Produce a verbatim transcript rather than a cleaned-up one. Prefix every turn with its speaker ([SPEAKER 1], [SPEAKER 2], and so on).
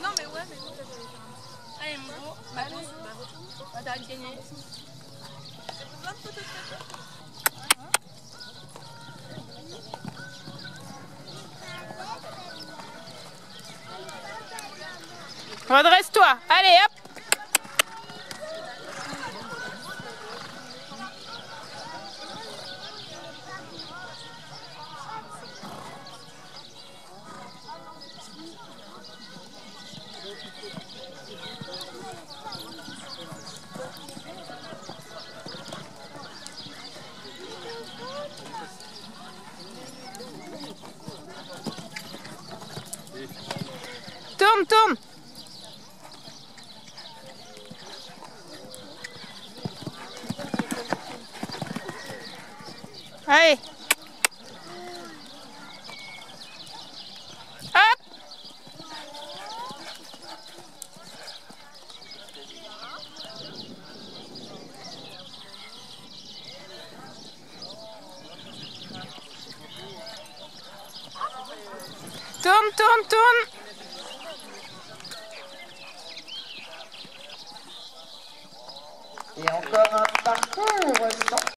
[SPEAKER 1] non, mais ouais, mais nous, t'as faire un allez, mon gros, bah, allez, bah, retourne. Bah, t'as gagné. T'as besoin de photos de tête?
[SPEAKER 2] Redresse-toi, allez hop. Tourne, tourne. Allez. Hop. Tourne, tourne, tourne.
[SPEAKER 3] Et encore un parcours sans